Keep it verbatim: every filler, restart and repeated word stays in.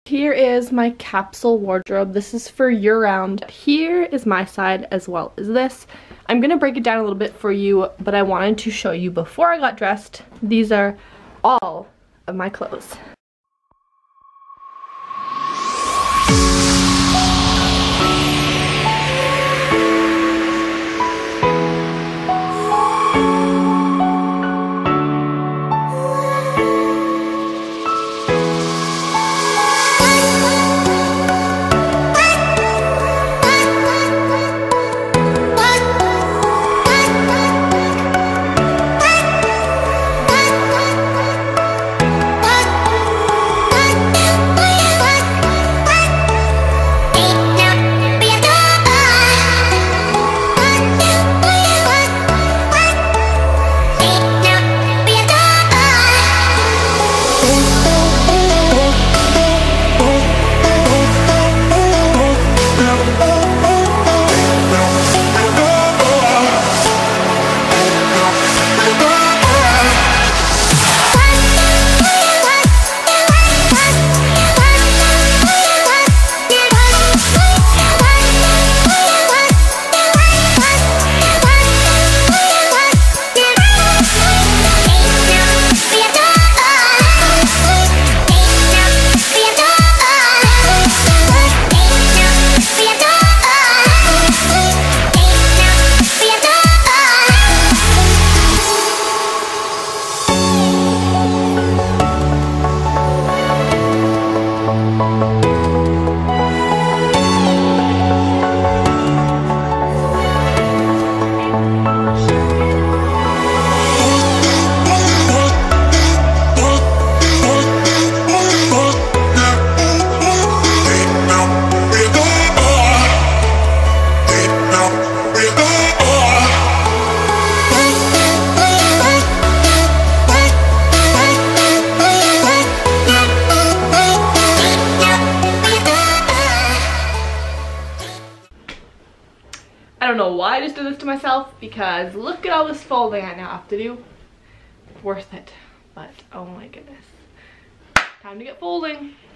Here is my capsule wardrobe. This is for year-round. Here is my side as well as this. I'm gonna break it down a little bit for you, but I wanted to show you before I got dressed. These are all of my clothes. I don't know why I just did this to myself, because look at all this folding I now have to do. Worth it. But oh my goodness. Time to get folding.